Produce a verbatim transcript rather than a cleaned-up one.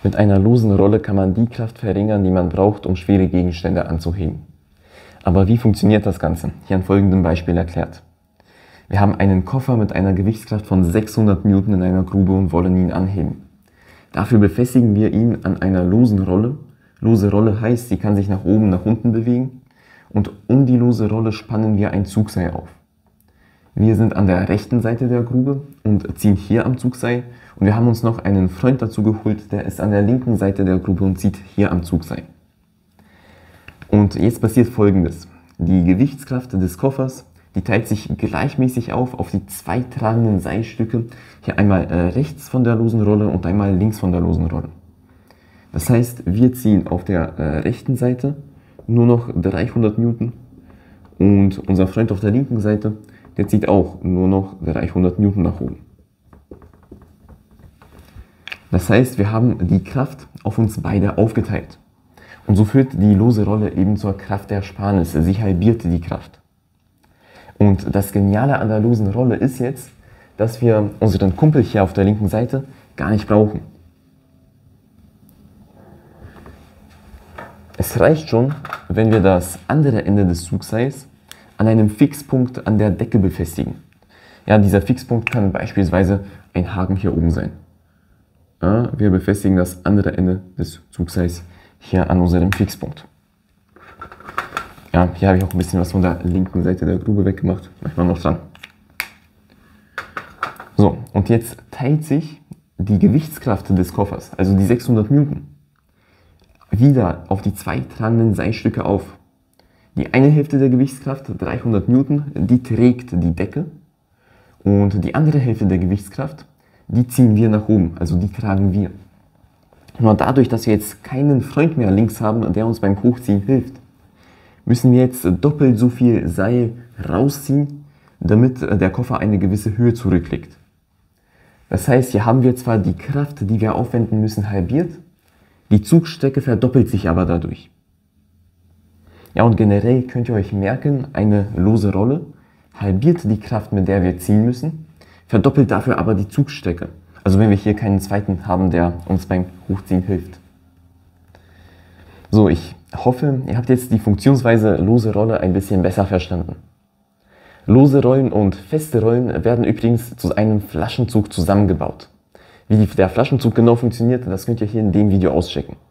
Mit einer losen Rolle kann man die Kraft verringern, die man braucht, um schwere Gegenstände anzuheben. Aber wie funktioniert das Ganze? Hier an folgendem Beispiel erklärt. Wir haben einen Koffer mit einer Gewichtskraft von sechshundert Newton in einer Grube und wollen ihn anheben. Dafür befestigen wir ihn an einer losen Rolle. Lose Rolle heißt, sie kann sich nach oben, nach unten bewegen. Und um die lose Rolle spannen wir ein Zugseil auf. Wir sind an der rechten Seite der Grube und ziehen hier am Zugseil. Und wir haben uns noch einen Freund dazu geholt, der ist an der linken Seite der Grube und zieht hier am Zugseil. Und jetzt passiert Folgendes. Die Gewichtskraft des Koffers, die teilt sich gleichmäßig auf auf die zwei tragenden Seilstücke. Hier einmal äh, rechts von der losen Rolle und einmal links von der losen Rolle. Das heißt, wir ziehen auf der äh, rechten Seite nur noch dreihundert Newton und unser Freund auf der linken Seite, der zieht auch nur noch dreihundert Newton nach oben. Das heißt, wir haben die Kraft auf uns beide aufgeteilt. Und so führt die lose Rolle eben zur Kraftersparnis. Sie halbiert die Kraft. Und das Geniale an der losen Rolle ist jetzt, dass wir unseren Kumpel hier auf der linken Seite gar nicht brauchen. Es reicht schon, wenn wir das andere Ende des Zugseils an einem Fixpunkt an der Decke befestigen. Ja, dieser Fixpunkt kann beispielsweise ein Haken hier oben sein. Ja, wir befestigen das andere Ende des Zugseils hier an unserem Fixpunkt. Ja, hier habe ich auch ein bisschen was von der linken Seite der Grube weggemacht. Manchmal noch dran. So, und jetzt teilt sich die Gewichtskraft des Koffers, also die sechshundert Newton, wieder auf die zwei tragenden Seilstücke auf. Die eine Hälfte der Gewichtskraft, dreihundert Newton, die trägt die Decke. Und die andere Hälfte der Gewichtskraft, die ziehen wir nach oben, also die tragen wir. Nur dadurch, dass wir jetzt keinen Freund mehr links haben, der uns beim Hochziehen hilft, müssen wir jetzt doppelt so viel Seil rausziehen, damit der Koffer eine gewisse Höhe zurücklegt. Das heißt, hier haben wir zwar die Kraft, die wir aufwenden müssen, halbiert, die Zugstrecke verdoppelt sich aber dadurch. Ja, und generell könnt ihr euch merken, eine lose Rolle halbiert die Kraft, mit der wir ziehen müssen, verdoppelt dafür aber die Zugstrecke. Also wenn wir hier keinen zweiten haben, der uns beim Hochziehen hilft. So, ich hoffe, ihr habt jetzt die Funktionsweise lose Rolle ein bisschen besser verstanden. Lose Rollen und feste Rollen werden übrigens zu einem Flaschenzug zusammengebaut. Wie der Flaschenzug genau funktioniert, das könnt ihr hier in dem Video auschecken.